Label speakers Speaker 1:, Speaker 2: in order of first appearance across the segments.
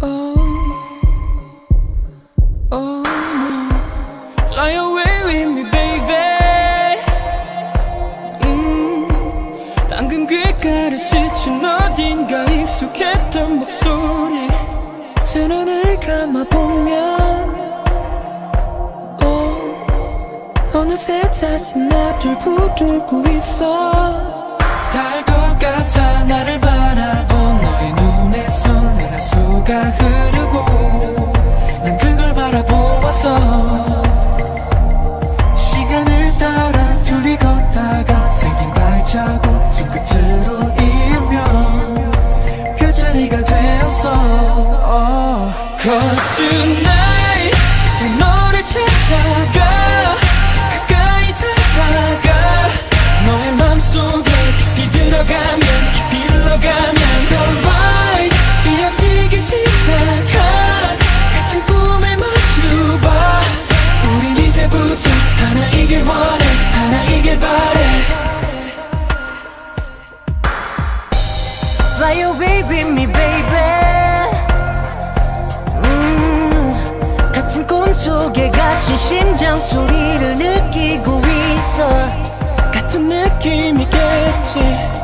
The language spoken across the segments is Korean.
Speaker 1: Oh, oh no. Fly away with me, baby. 방금 귓가를 스친 어딘가 익숙했던 목소리. 두 눈을 감아보면 어느새 다시 나를 부르고 있어. 닿을 것 같아 나를 바라본 너의 눈에서 내 가수가 흐르고 난 그걸 바라보았어. 시간을 따라 둘이 걷다가 생긴 발자국 손끝으로 이으면 별자리가 되었어. Cause tonight 난 너를 찾아가 가까이 다가가 너의 맘속에 깊이 들어가면 깊이 흘러가면 So right 이어지기 시작한 같은 꿈을 마주봐. 우린 이제부터 하나이길 원해 하나이길 바래.
Speaker 2: Fly away with me baby. 같은 꿈속에 갇힌 심장 소리를 느끼고 있어.
Speaker 1: 같은 느낌이겠지.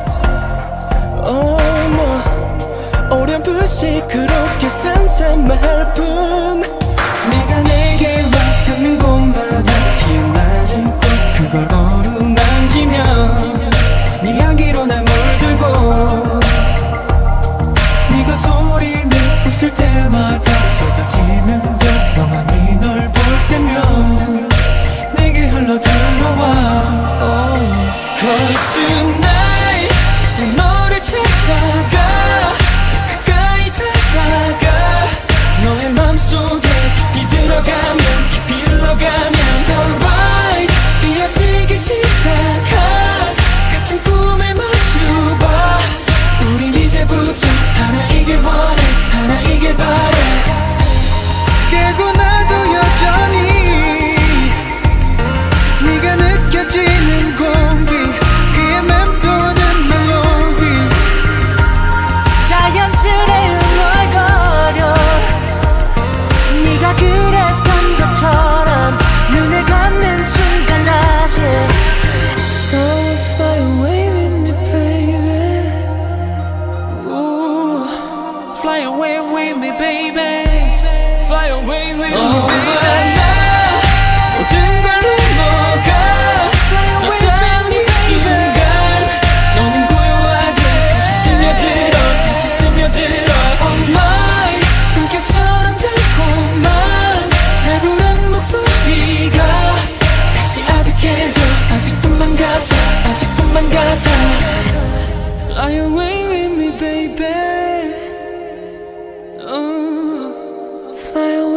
Speaker 1: Oh no 어렴풋이 그렇게 상상할 뿐. 내가 내게 와 닿는 곳마다 피어나는 꽃 그걸 어루만지면 네 향기로 날 물들고 네가 소리를 웃을 때마다 쏟아지는 별 멍하니 널 볼 때면 내게 흘러 들어와. Cause tonight 난 너를 찾아가 가까이 다가가 너의 맘속에 깊이 들어가면 깊이 흘러가면 So right 이어지기 시작한 같은 꿈을 마주봐. 우린 이제부터 하나이길 원해 하나이길 바래. 깨고 나도 여전히 네가 느껴지는 공기 귀에 맴도는 멜로디
Speaker 2: 자연스레 흥얼거려 네가 그랬던 것처럼 눈을 감는 순간 다시
Speaker 1: So fly away with me baby. Ooh, fly away with me baby. Fly away with me baby. 모든 걸 넘어가 너따른 이 순간 너는 고요하게 다시 스며들어 다시 스며들어 Oh my 꿈결처럼 달콤한 날 부른 목소리가 다시 아득해져. 아직뿐만 같아 아직뿐만 같아. Fly away with me baby. Fly away